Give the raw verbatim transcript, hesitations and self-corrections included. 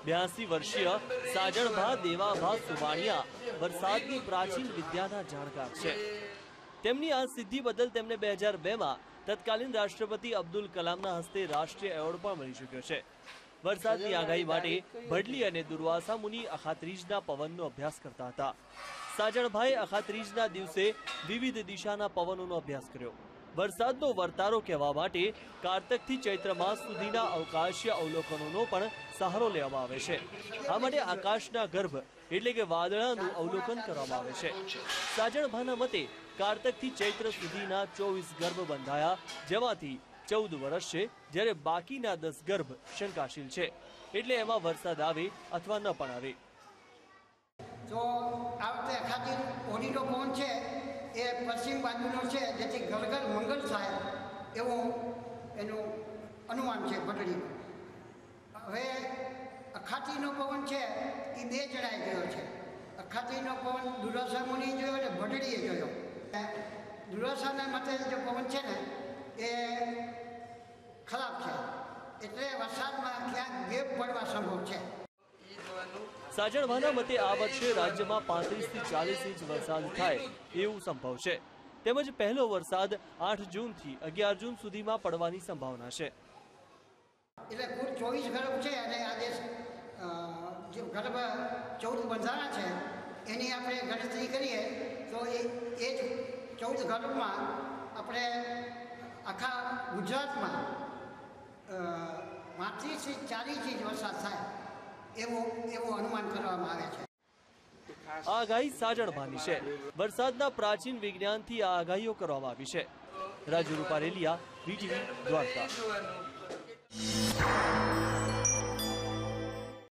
ब्यासी वर्षीय साजणभा देवाभा सुवाणिया वरसादनी प्राचीन विद्याना जाणकार छे। તેમની આ સિદ્ધિ બદલ તેમને બે હજાર બે માં તત્કાલીન રાષ્ટ્રપતિ અબ્દુલ કલામના હસ્તે રાષ્ટ્રીય એવોર્ડ પણ મળી ચૂક્યો છે। વરસાદની આગાહી માટે ભડલી અને દુર્વાસા મુનિ અખાત્રીજના પવનનો અભ્યાસ કરતા હતા। સાજણભાઈએ અખાત્રીજના દિવસે વિવિધ દિશાના પવનોનો અભ્યાસ કર્યો। વરસાદનો વર્તારો કહેવા માટે કારતકથી ચૈત્ર માસ સુધીના અવકાશીય અવલોકનોનો પણ સહારો લેવામાં આવે છે। આ માટે આકાશના ગર્ભ એટલે કે વાદળાનું અવલોકન કરવામાં આવે છે। સાજણભાના મતે કારતકથી ચૈત્ર સુધીના ચોવીસ ગર્ભ બંધાયા, જેમાંથી ચૌદ વર્ષ છે, જ્યારે બાકીના દસ ગર્ભ શંકાશીલ છે, એટલે એમાં વરસાદ આવે અથવા ન પણ આવે। તો આ વખતે અખાત્રીજ ઓડીનો પવન છે એ પશ્ચિમ બાજુનો છે, જેથી ઘર મંગળ થાય એવું એનું અનુમાન છે ભટડીનું। હવે અખાત્રીજનો પવન છે એ બે જણાએ જોયો છે। અખાત્રીજનો પવન દુર્વાસા મુનિએ જોયો અને ભટડીએ જોયો। દુર્વાસાના મતે જે પવન છે ને એ ખરાબ છે, એટલે વરસાદમાં ક્યાંક ગેપ પડવા સંભવ છે। સાજણભાના મતે આ વર્ષે રાજ્યમાં પાંત્રીસ થી ચાલીસ ઇંચ વરસાદ થાય એવું સંભવ છે, તેમજ પહેલો વરસાદ આઠ જૂન થી અગિયાર જૂન સુધીમાં પડવાની સંભાવના છે। એટલે કુલ ચોવીસ ગર્ભ છે અને આજે જે ગર્ભ ચૌદ બંધાણા છે એની આપણે ગણતરી કરીએ તો એ એ જ ચૌદ ગર્ભમાં આપણે આખા ગુજરાતમાં પાંત્રીસથી ચાલીસ ઇંચ વરસાદ થાય એવું એવું અનુમાન કરવામાં આવે છે। આગાહી સાજણભાની છે। વરસાદના પ્રાચીન વિજ્ઞાનથી આ આગાહીઓ કરવામાં આવી છે। રાજુ રૂપારેલિયા, વીટીવી દ્વારકા।